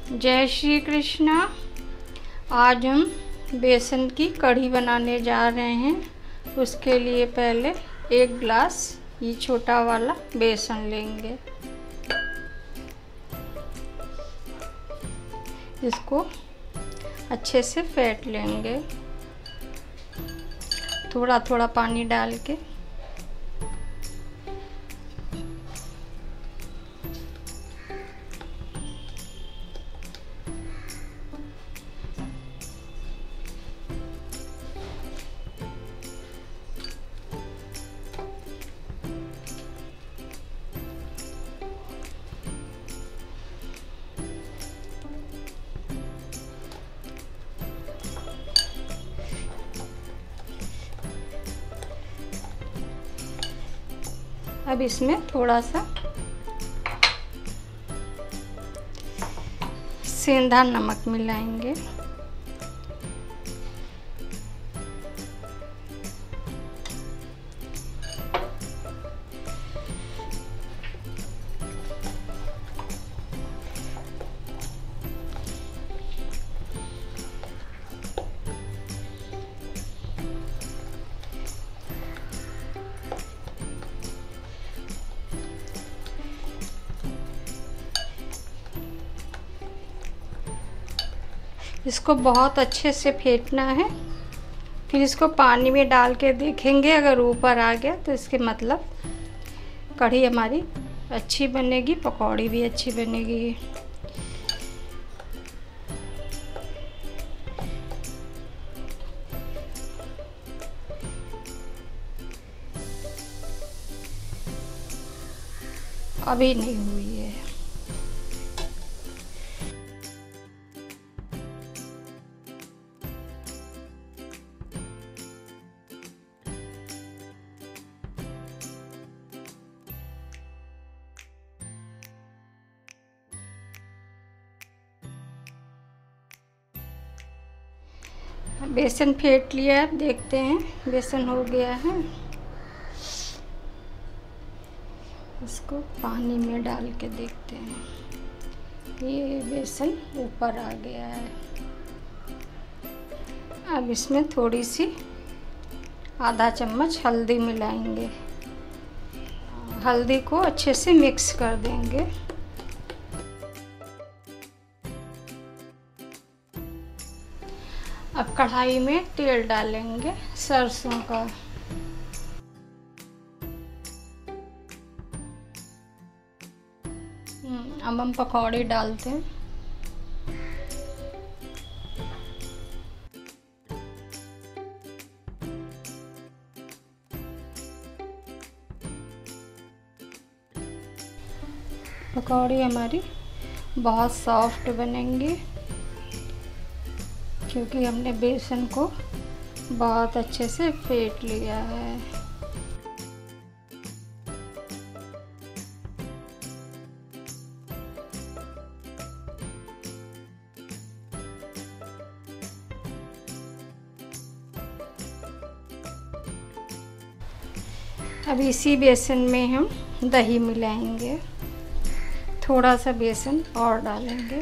जय श्री कृष्णा। आज हम बेसन की कढ़ी बनाने जा रहे हैं। उसके लिए पहले 1 गिलास ये छोटा वाला बेसन लेंगे। इसको अच्छे से फेंट लेंगे, थोड़ा थोड़ा पानी डाल के। अब इसमें थोड़ा सा सेंधा नमक मिलाएंगे। इसको बहुत अच्छे से फेंटना है। फिर इसको पानी में डाल के देखेंगे, अगर ऊपर आ गया तो इसके मतलब कढ़ी हमारी अच्छी बनेगी, पकौड़ी भी अच्छी बनेगी। अभी नहीं हुई है। बेसन फेंट लिया है, देखते हैं बेसन हो गया है। इसको पानी में डाल के देखते हैं। ये बेसन ऊपर आ गया है। अब इसमें थोड़ी सी आधा चम्मच हल्दी मिलाएंगे। हल्दी को अच्छे से मिक्स कर देंगे। अब कढ़ाई में तेल डालेंगे सरसों का। अब हम पकौड़े डालते हैं। पकौड़ी हमारी बहुत सॉफ्ट बनेंगी क्योंकि हमने बेसन को बहुत अच्छे से फेंट लिया है। अब इसी बेसन में हम दही मिलाएंगे। थोड़ा सा बेसन और डालेंगे।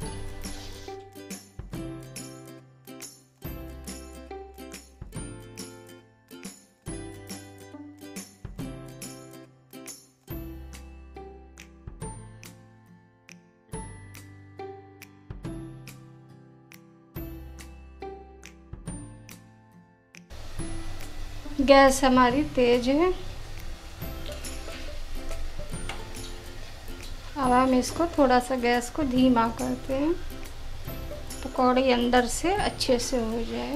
गैस हमारी तेज है। अब हम इसको थोड़ा सा गैस को धीमा करते हैं, पकौड़ी अंदर से अच्छे से हो जाए।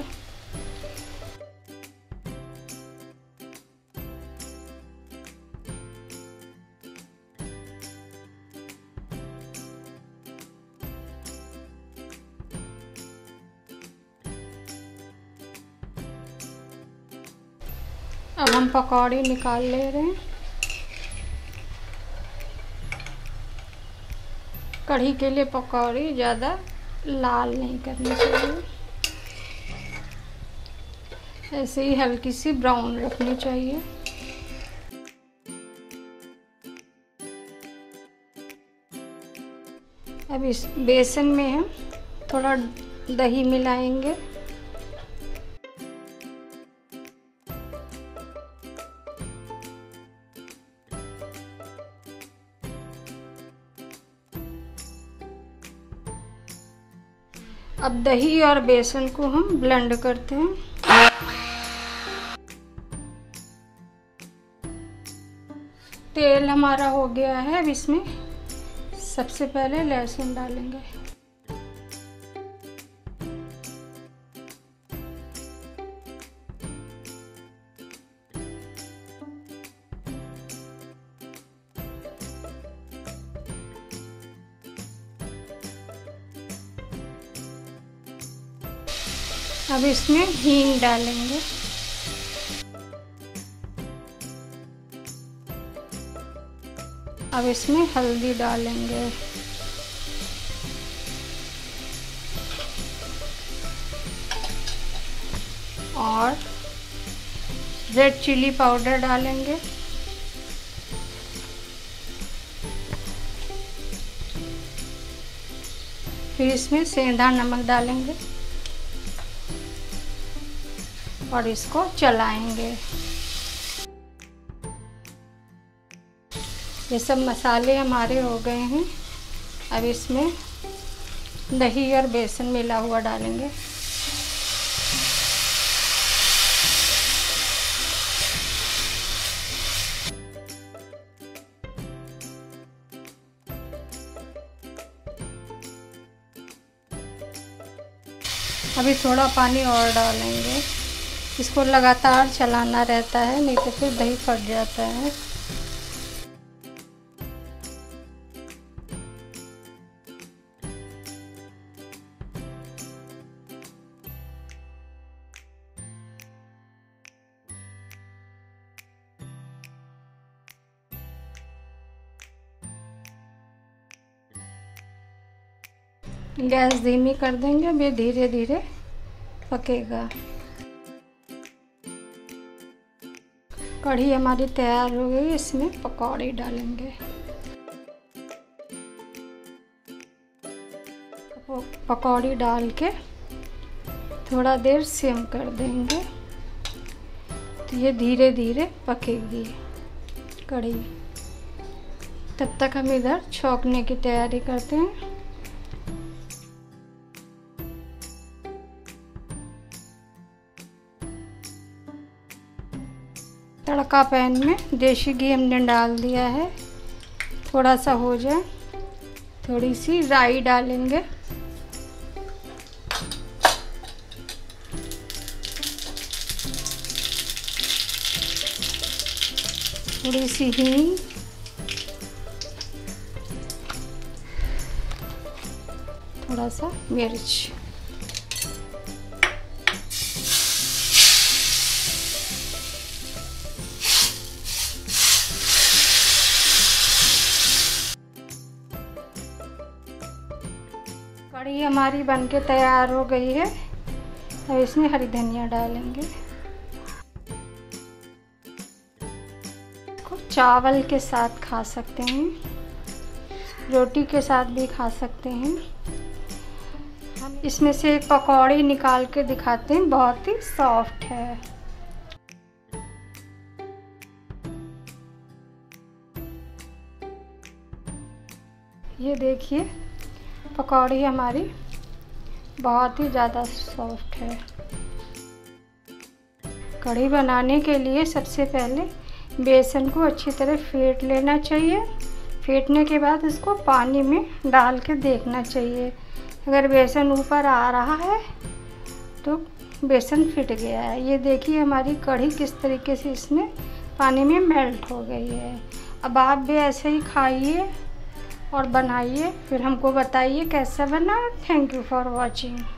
अब हम पकौड़ी निकाल ले रहे हैं। कढ़ी के लिए पकौड़ी ज़्यादा लाल नहीं करनी चाहिए, ऐसे ही हल्की सी ब्राउन रखनी चाहिए। अब इस बेसन में हम थोड़ा दही मिलाएंगे। अब दही और बेसन को हम ब्लेंड करते हैं। तेल हमारा हो गया है। अब इसमें सबसे पहले लहसुन डालेंगे। अब इसमें हींग डालेंगे। अब इसमें हल्दी डालेंगे। और रेड चिली पाउडर डालेंगे। फिर इसमें सेंधा नमक डालेंगे और इसको चलाएंगे। ये सब मसाले हमारे हो गए हैं। अब इसमें दही और बेसन मिला हुआ डालेंगे। अभी थोड़ा पानी और डालेंगे। इसको लगातार चलाना रहता है, नहीं तो फिर दही फट जाता है। गैस धीमी कर देंगे। अब ये धीरे धीरे पकेगा। कढ़ी हमारी तैयार हो गई। इसमें पकौड़ी डालेंगे। पकौड़ी डाल के थोड़ा देर सिम कर देंगे, तो ये धीरे धीरे पकेगी कढ़ी। तब तक हम इधर छौंकने की तैयारी करते हैं। तड़का पैन में देसी घी हमने डाल दिया है। थोड़ा सा हो जाए, थोड़ी सी राई डालेंगे। थोड़ी सी हींग, थोड़ा सा मिर्च। कढ़ी हमारी बनके तैयार हो गई है। अब इसमें हरी धनिया डालेंगे। इसको चावल के साथ खा सकते हैं, रोटी के साथ भी खा सकते हैं। हम इसमें से एक पकौड़ी निकाल के दिखाते हैं, बहुत ही सॉफ्ट है। ये देखिए, पकौड़ी हमारी बहुत ही ज़्यादा सॉफ्ट है। कढ़ी बनाने के लिए सबसे पहले बेसन को अच्छी तरह फेंट लेना चाहिए। फेंटने के बाद इसको पानी में डाल के देखना चाहिए। अगर बेसन ऊपर आ रहा है तो बेसन फिट गया है। ये देखिए हमारी कढ़ी किस तरीके से इसमें पानी में मेल्ट हो गई है। अब आप भी ऐसे ही खाइए और बनाइए, फिर हमको बताइए कैसा बना। Thank you for watching.